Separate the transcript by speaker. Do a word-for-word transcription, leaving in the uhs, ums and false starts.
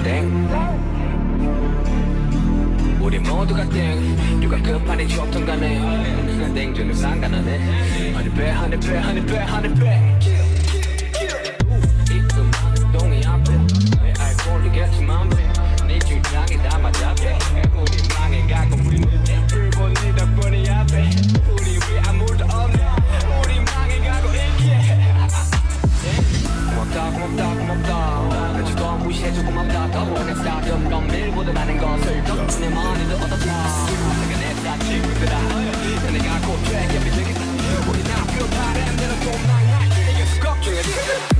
Speaker 1: 땡 우리 모두가 땡 누가 끝판에 좋던 간에 땡중은 상관하네 하늘배 하늘배 하늘배 하늘배 이 음악은 동이 앞에 왜 알고 모르겠지만 네 주장이 다 맞아배 우리 망해가고 우리 불본 네 덕분에 앞에 우리 위 아무도 없네 우리 망해가고 있기에 고맙다 고맙다 고맙다 나 지도 무시해줘 고맙다 더 오래 쌓였던 건 밀보다 많은 것을 덕분에 머리도 얻었다 내가 냈다 친구들아 내가 곧 되게 믿으겠다 우리 학교 바람대로 또 망할 수 걱정해